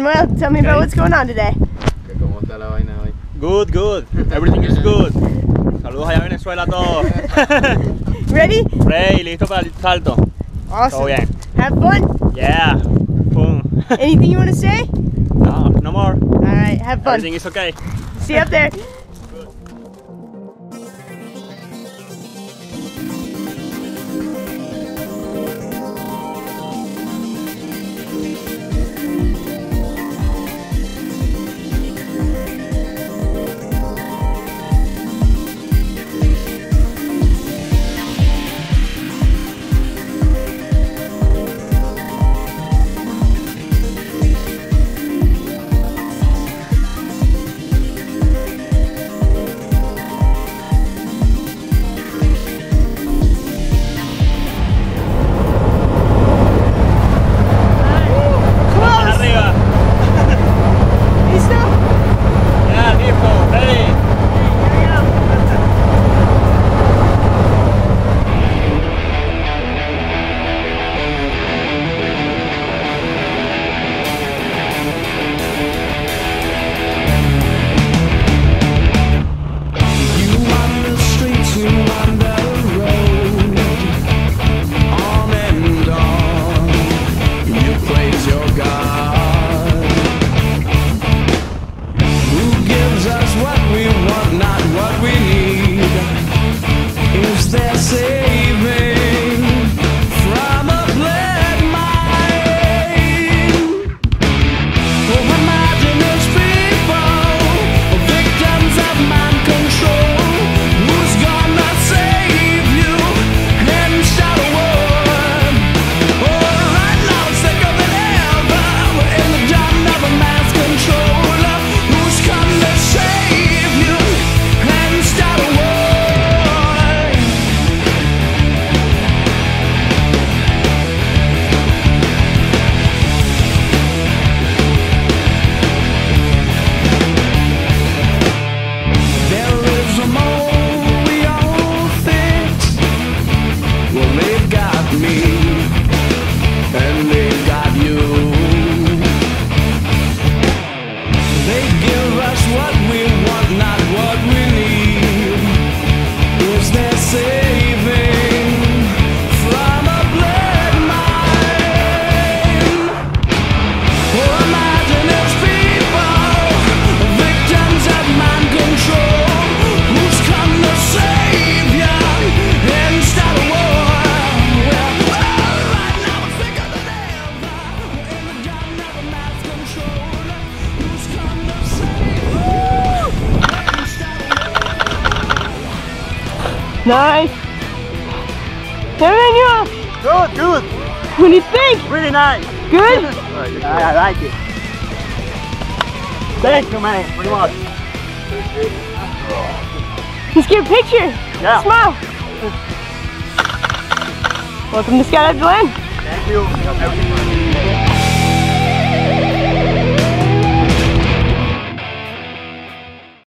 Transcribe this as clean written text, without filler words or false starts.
Manuel, tell me about what's going on today. ¿Cómo está la vaina hoy? Good, good. Everything is good. Saludos allá a Venezuela a todos. Ready? Ready, listo para el salto. Awesome. Todo bien. Have fun. Yeah. Boom. Anything you want to say? No, no more. All right, have fun. Everything is okay. See you up there. Nice. Emmanuel. Good, good. What do you think? Really nice. Good? I like it. Thank you, man. Pretty much. Let's get a picture. Yeah. Smile. Welcome to Skydive DeLand. Thank you.